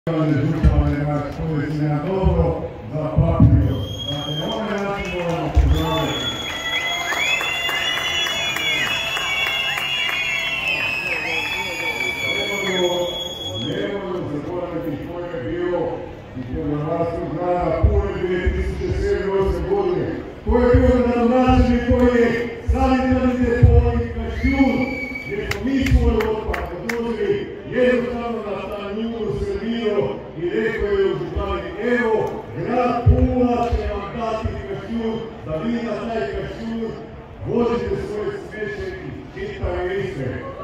župane naš koji se na dobro zapamtio. Dakle, na ovaj način moramo pozdraviti. Nemojmo zaboraviti ko je bio i poglavarstvo grada Pule 2007. godine. Ko je bio gradonačelnik koji je sanitarni depoj Kaštjun, gdje smo mi svoj otpad odložili jednostavno na tanjuru serviro i rekao je u županiji, evo, grad Pula će vam dati Kaštjun, da vi na taj Kaštjun vozite svoje smeće i čitave Istre.